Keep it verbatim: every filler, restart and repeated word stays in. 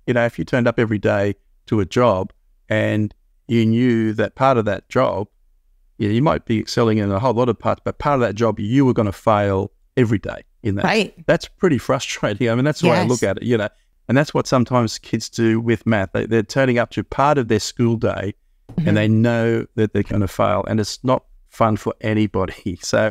you know, if you turned up every day to a job and you knew that part of that job, you know, you might be excelling in a whole lot of parts, but part of that job, you were going to fail every day in that. Right. That's pretty frustrating. I mean, that's the yes. way I look at it, you know, and that's what sometimes kids do with math. They, they're turning up to part of their school day mm-hmm. and they know that they're going to fail, and it's not fun for anybody. So